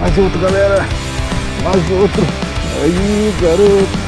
Mais outro, galera. Mais outro. Aí, garoto.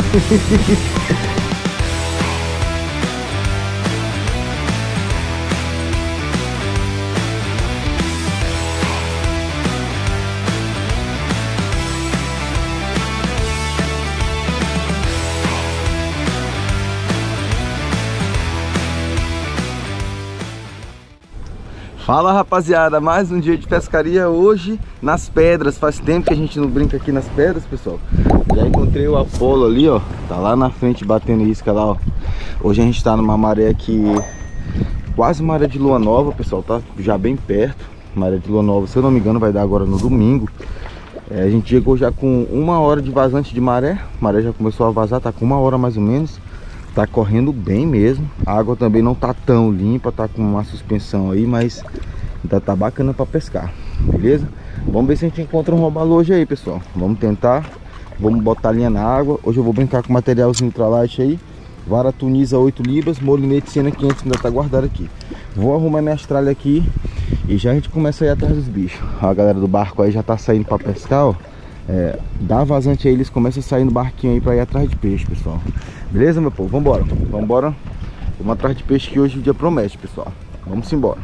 Fala, rapaziada, mais um dia de pescaria hoje nas pedras. Faz tempo que a gente não brinca aqui nas pedras, pessoal. Já encontrei o Apolo ali, ó. Tá lá na frente batendo isca lá, ó. Hoje a gente tá numa maré aqui, quase maré de lua nova, pessoal. Tá já bem perto. Maré de lua nova, se eu não me engano, vai dar agora no domingo. A gente chegou já com 1 hora de vazante de maré. A maré já começou a vazar, tá com 1 hora mais ou menos. Tá correndo bem mesmo. A água também não tá tão limpa, tá com uma suspensão aí, mas ainda tá bacana pra pescar, beleza? Vamos ver se a gente encontra um robalo hoje aí, pessoal. Vamos tentar. Vamos botar a linha na água. Hoje eu vou brincar com materialzinho ultralight aí. Vara Tunisa 8 libras, molinete Siena 500 ainda tá guardado aqui. Vou arrumar minha tralha aqui e já a gente começa a ir atrás dos bichos. A galera do barco aí já tá saindo pra pescar, ó. Dá vazante aí, eles começam a sair no barquinho aí pra ir atrás de peixe, pessoal. Beleza, meu povo? Vambora. Vambora. Vamos atrás de peixe que hoje o dia promete, pessoal. Vamos embora.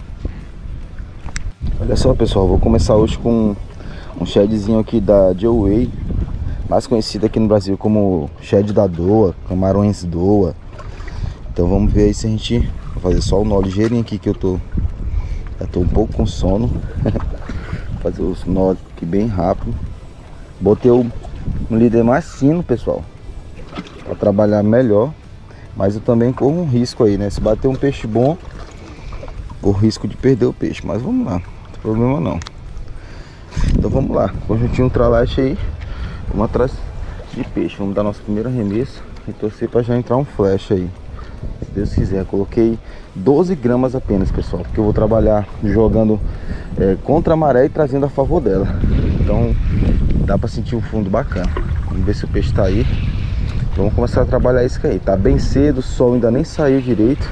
Olha só, pessoal, vou começar hoje com um shadzinho aqui da Joe, mais conhecido aqui no Brasil como shed da Doa, camarões Doa. Então vamos ver aí se a gente vai fazer só o nó ligeirinho aqui, que já tô um pouco com sono. Fazer os nós aqui bem rápido. Botei um líder mais fino, pessoal, para trabalhar melhor. Mas eu também corro um risco aí, né? Se bater um peixe bom, corro risco de perder o peixe. Mas vamos lá, não tem problema não. Então vamos lá, conjuntinho ultralight aí. Vamos atrás de peixe. Vamos dar nosso primeiro arremesso e torcer para já entrar um flash aí, se Deus quiser. Coloquei 12 gramas apenas, pessoal, porque eu vou trabalhar jogando contra a maré e trazendo a favor dela. Então dá para sentir um fundo bacana. Vamos ver se o peixe tá aí. Vamos começar a trabalhar isso aí. Tá bem cedo, o sol ainda nem saiu direito.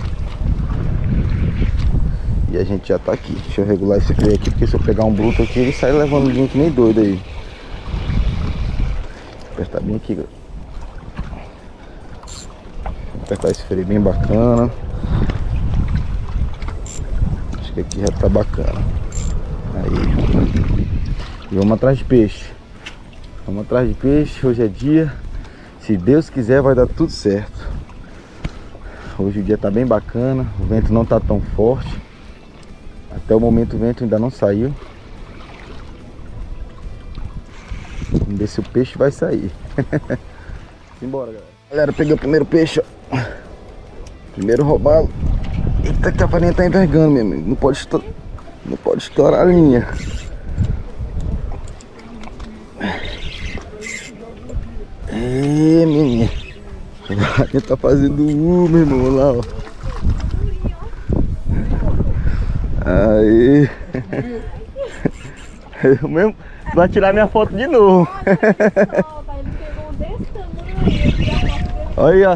E a gente já tá aqui. Deixa eu regular esse freio aqui, porque se eu pegar um bruto aqui, ele sai levando linha que nem doido aí. Vou apertar bem aqui, galera. Vou apertar esse freio bem bacana. Acho que aqui já tá bacana. Aí. E vamos atrás de peixe. Vamos atrás de peixe. Hoje é dia. Se Deus quiser, vai dar tudo certo. Hoje o dia tá bem bacana. O vento não tá tão forte. Até o momento o vento ainda não saiu. Vamos ver se o peixe vai sair. Simbora, galera. Galera, peguei o primeiro peixe, ó. Primeiro robalo. Eita, que a farinha tá envergando, meu amigo. Não pode estourar a linha. Menina. A farinha tá fazendo meu irmão, olha lá, ó. Aí. Eu mesmo vai tirar minha foto de novo. Olha.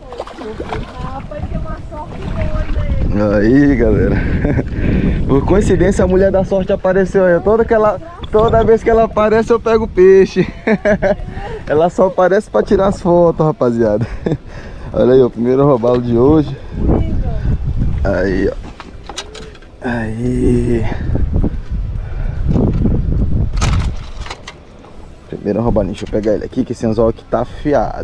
Aí, galera. Por coincidência a mulher da sorte apareceu aí. Toda vez que ela aparece eu pego peixe. Ela só aparece pra tirar as fotos, rapaziada. Olha aí, o primeiro robalo de hoje. Aí, ó. Aí. Primeiro robalinho, deixa eu pegar ele aqui, que esse anzol aqui tá afiado.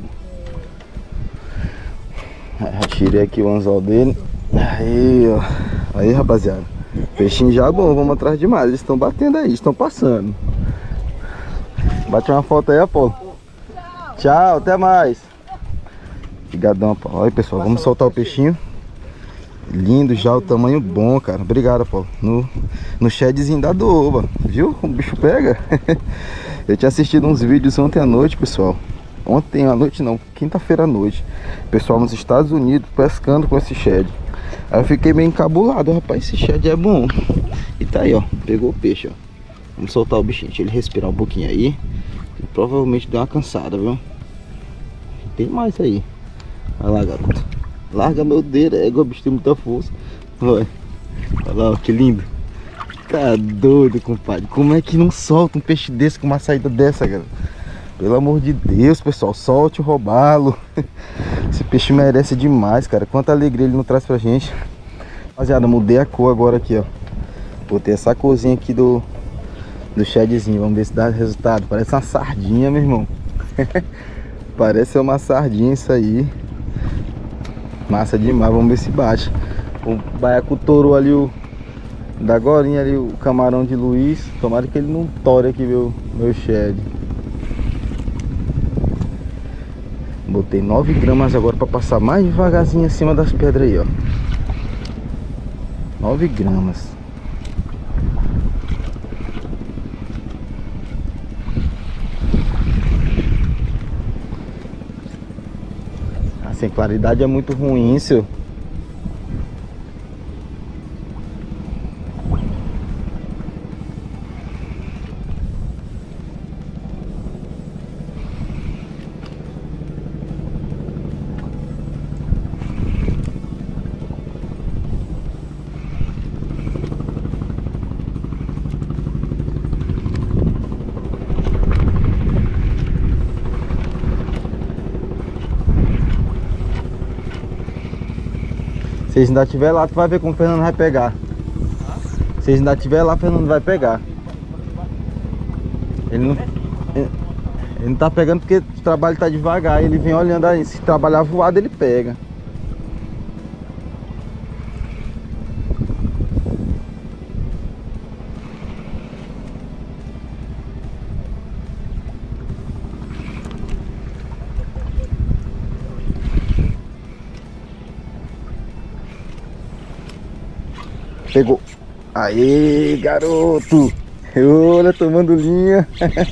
Já tirei aqui o anzol dele. Aí, ó. Aí, rapaziada. Peixinho já bom, vamos atrás de mais. Eles estão batendo aí, estão passando. Bate uma foto aí, Apolo. Tchau, até mais. Obrigadão, Apolo. Olha, pessoal, vamos soltar o peixinho. Lindo já, o tamanho bom, cara. Obrigado, Apolo. No shedzinho da Doa, viu? O bicho pega. Eu tinha assistido uns vídeos ontem à noite, pessoal. Ontem à noite não, quinta-feira à noite. Pessoal nos Estados Unidos pescando com esse shed. Aí eu fiquei meio encabulado. Rapaz, esse shed é bom. E tá aí, ó. Pegou o peixe, ó. Vamos soltar o bichinho. Deixa ele respirar um pouquinho aí. Ele provavelmente deu uma cansada, viu? Tem mais aí. Vai lá, garoto. Larga meu dedo. O bicho tem muita força. Vai. Olha lá, ó, que lindo. Tá doido, compadre. Como é que não solta um peixe desse com uma saída dessa, galera? Pelo amor de Deus, pessoal, solte o robalo. Esse peixe merece demais, cara. Quanta alegria ele não traz pra gente. Rapaziada, mudei a cor agora aqui, ó. Botei essa corzinha aqui do shadzinho. Vamos ver se dá resultado. Parece uma sardinha, meu irmão. Parece uma sardinha isso aí. Massa demais, vamos ver se bate. O baiacu torou ali o... Da agorinha ali o camarão de Luiz. Tomara que ele não tore aqui meu shed. Botei 9 gramas agora pra passar mais devagarzinho acima das pedras aí, ó. 9 gramas. Assim, claridade é muito ruim, seu. Se eles ainda estiver lá, tu vai ver como o Fernando vai pegar. Se eles ainda estiver lá, o Fernando vai pegar. Ele não tá pegando porque o trabalho tá devagar. Ele vem olhando aí. Se trabalhar voado, ele pega. Pegou. Aê, garoto. Olha, tomando linha.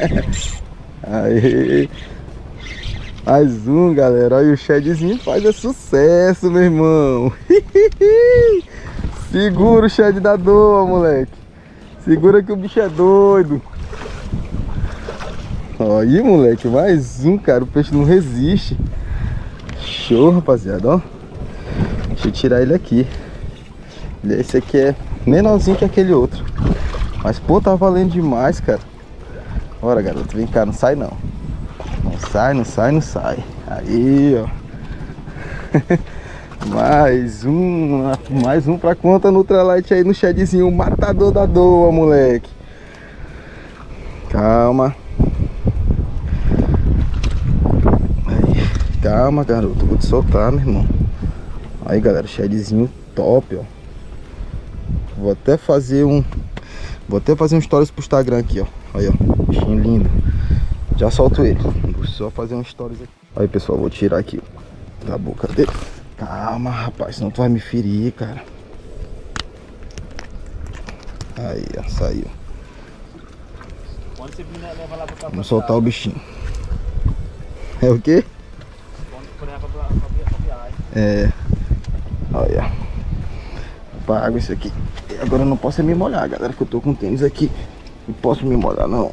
Aê. Mais um, galera. Olha, o shedzinho faz sucesso, meu irmão. Segura o shed da doa, moleque. Segura que o bicho é doido. Aí, moleque, mais um, cara. O peixe não resiste. Show, rapaziada, ó. Deixa eu tirar ele aqui. Esse aqui é menorzinho que aquele outro. Mas, pô, tá valendo demais, cara. Bora, garoto, vem cá, não sai não. Não sai, não sai, não sai. Aí, ó. Mais um pra conta no ultralight aí no shedzinho. Matador da doa, moleque. Calma. Aí, calma, garoto. Vou te soltar, meu irmão. Aí, galera, shedzinho top, ó. Vou até fazer um stories pro Instagram aqui, ó. Aí, ó, bichinho lindo. Já solto ele. Vou só fazer um stories aqui. Aí, pessoal, vou tirar aqui da boca dele. Calma, rapaz, senão tu vai me ferir, cara. Aí, ó, saiu. Vamos soltar o bichinho. É o quê? É. Olha. Pra água isso aqui. Agora eu não posso me molhar, galera, que eu tô com tênis aqui. Não posso me molhar, não.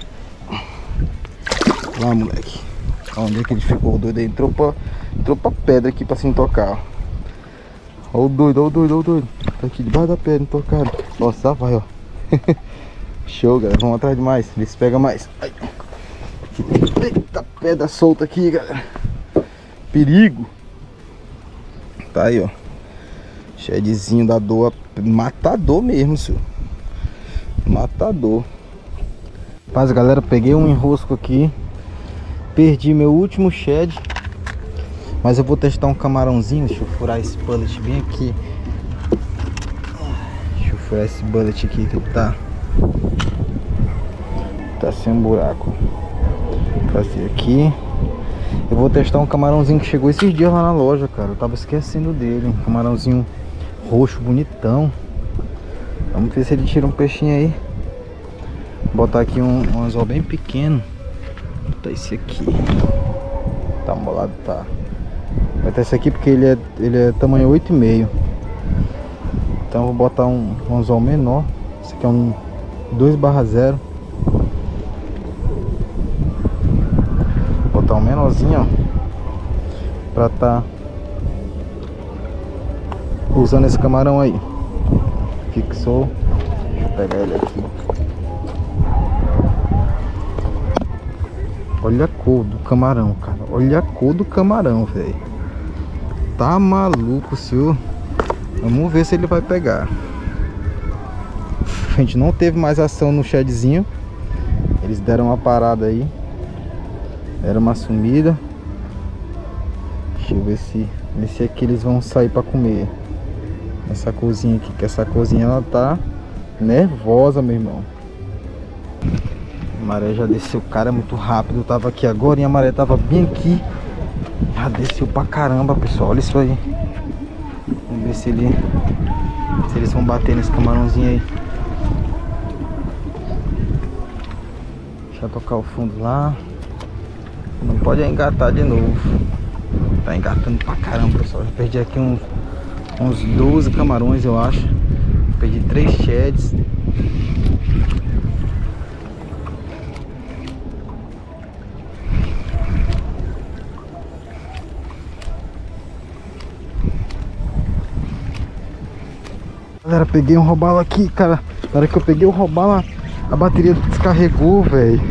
Lá, moleque. Onde é que ele ficou? O doido aí entrou pra pedra aqui pra se intocar. Ó o doido, ó o doido, ó o doido. Tá aqui debaixo da pedra, intocado. Nossa, vai, ó. Show, galera. Vamos atrás de mais. Vê se pega mais. Ai. Eita, pedra solta aqui, galera. Perigo. Tá aí, ó. Shedzinho da doa. Matador mesmo, senhor. Matador. Rapaz, galera, peguei um enrosco aqui. Perdi meu último shed. Mas eu vou testar um camarãozinho. Deixa eu furar esse bullet bem aqui. Deixa eu furar esse bullet aqui que ele tá sem buraco. Passei aqui. Eu vou testar um camarãozinho que chegou esses dias lá na loja, cara. Eu tava esquecendo dele. Um camarãozinho roxo, bonitão. Vamos ver se ele tira um peixinho aí. Vou botar aqui um anzol bem pequeno. Vou botar esse aqui. Tá molado, tá. Vou botar esse aqui porque ele é tamanho 8,5. Então eu vou botar um anzol menor. Esse aqui é um 2/0. Vou botar um menorzinho, ó, pra tá usando esse camarão aí. Fixou. Deixa eu pegar ele aqui. Olha a cor do camarão, cara. Olha a cor do camarão, velho. Tá maluco, senhor. Vamos ver se ele vai pegar. A gente não teve mais ação no shedzinho. Eles deram uma parada aí. Deram uma sumida. Deixa eu ver se aqui eles vão sair pra comer. Essa cozinha aqui, que essa cozinha ela tá nervosa, meu irmão. A maré já desceu, cara, é muito rápido. Eu tava aqui agora e a maré tava bem aqui. Já desceu pra caramba, pessoal. Olha isso aí. Vamos ver se eles vão bater nesse camarãozinho aí. Deixa eu tocar o fundo lá. Não pode engatar de novo. Tá engatando pra caramba, pessoal. Já perdi aqui uns 12 camarões, eu acho. Perdi 3 sheds. Galera, peguei um robalo aqui, cara. Na hora que eu peguei o robalo, a bateria descarregou, velho.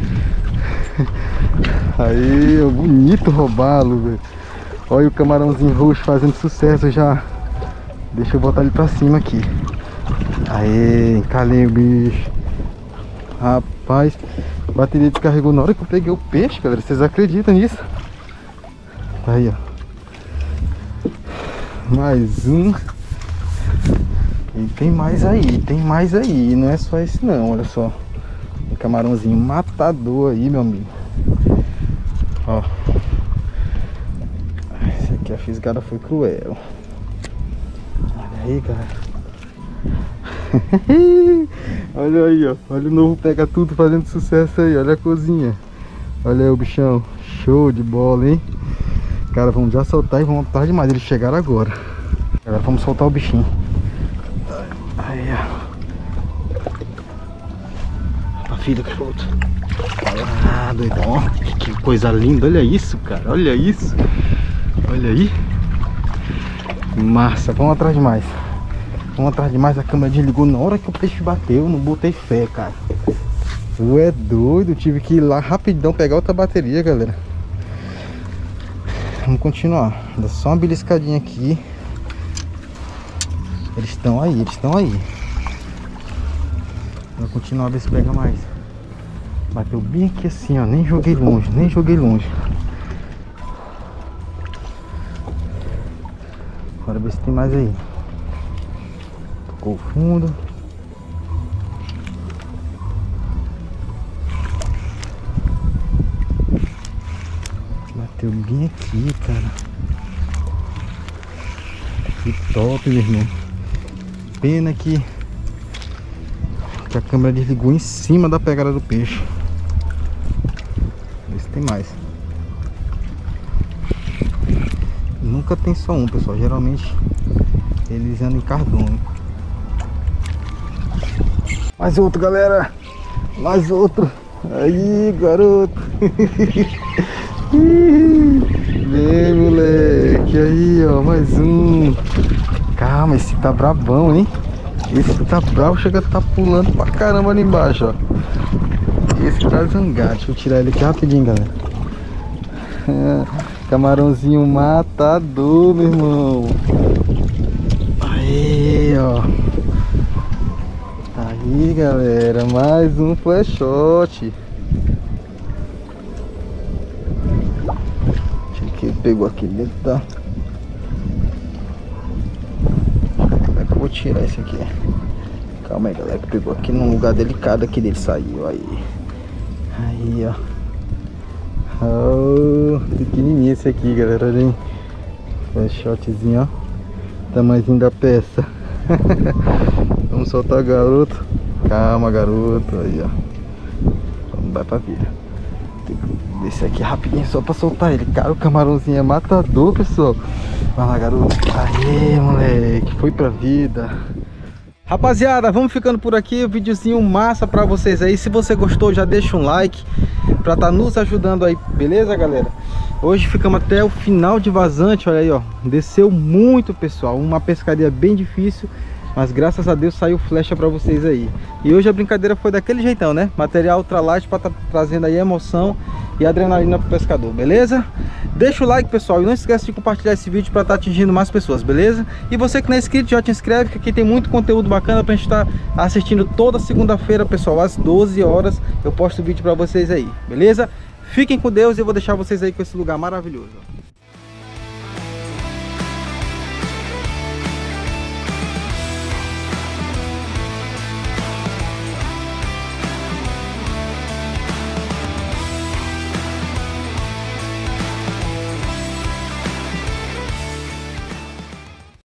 Aí, bonito robalo, velho. Olha o camarãozinho roxo fazendo sucesso já. Deixa eu botar ele pra cima aqui. Aê, encalhei o bicho. Rapaz, a bateria descarregou na hora que eu peguei o peixe, galera. Vocês acreditam nisso? Aí, ó. Mais um. E tem mais aí, tem mais aí. E não é só esse não, olha só. Um camarãozinho matador aí, meu amigo. Ó. Esse aqui, a fisgada foi cruel. Olha aí, galera. Olha aí, ó. Olha o novo pega tudo fazendo sucesso aí. Olha a cozinha. Olha aí o bichão. Show de bola, hein? Cara, vamos já soltar e vamos tarde demais. Eles chegaram agora. Agora vamos soltar o bichinho. Aí, ó. Pra filha, garoto. Ah, doidão. Que coisa linda. Olha isso, cara. Olha isso. Olha aí. Massa. Vamos atrás de mais. Vamos atrás de mais. A câmera desligou na hora que o peixe bateu. Não botei fé, cara. Tu é doido. Tive que ir lá rapidão pegar outra bateria, galera. Vamos continuar. Dá só uma beliscadinha aqui. Eles estão aí, eles estão aí. Vou continuar a ver se pega mais. Bateu bem aqui assim, ó. Nem joguei longe, nem joguei longe. Bora ver se tem mais aí. Tocou o fundo. Bateu bem aqui, cara. Que top, meu irmão. Pena que a câmera desligou em cima da pegada do peixe. Vê se tem mais. Nunca tem só um, pessoal. Geralmente eles andam em cardume. Mais outro, galera. Mais outro. Aí, garoto. Vem, moleque. Aí, ó. Mais um. Calma, esse tá brabão, hein? Esse tá bravo, chega a tá pulando pra caramba ali embaixo, ó. Esse tá zangado. Deixa eu tirar ele aqui rapidinho, galera. Camarãozinho matador, meu irmão. Aí, ó. Aí, galera. Mais um flash shot. Deixa que ele pegou aqui dentro, tá? Vou tirar esse aqui. Calma aí, galera, que pegou aqui num lugar delicado aqui dele. Saiu aí. Aí, ó. Oh, pequenininho esse aqui, galera. Olha aí. Flash shotzinho, ó. Tamanhozinho da peça. Vamos soltar o garoto. Calma, garoto. Aí, ó. Vamos vai pra vida. Tem que descer aqui rapidinho só pra soltar ele. Cara, o camarãozinho é matador, pessoal. Vai lá, garoto. Aê, moleque. Foi pra vida. Rapaziada, vamos ficando por aqui. Um videozinho massa pra vocês aí. Se você gostou, já deixa um like pra tá nos ajudando aí. Beleza, galera? Hoje ficamos até o final de vazante. Olha aí, ó. Desceu muito, pessoal. Uma pescaria bem difícil. mas graças a Deus saiu flecha pra vocês aí. E hoje a brincadeira foi daquele jeitão, né? Material ultralight pra tá trazendo aí emoção e adrenalina pro pescador, beleza? Deixa o like, pessoal, e não esquece de compartilhar esse vídeo para estar atingindo mais pessoas, beleza? E você que não é inscrito, já te inscreve, que aqui tem muito conteúdo bacana pra gente estar assistindo toda segunda-feira, pessoal, às 12 horas eu posto vídeo para vocês aí, beleza? Fiquem com Deus e eu vou deixar vocês aí com esse lugar maravilhoso.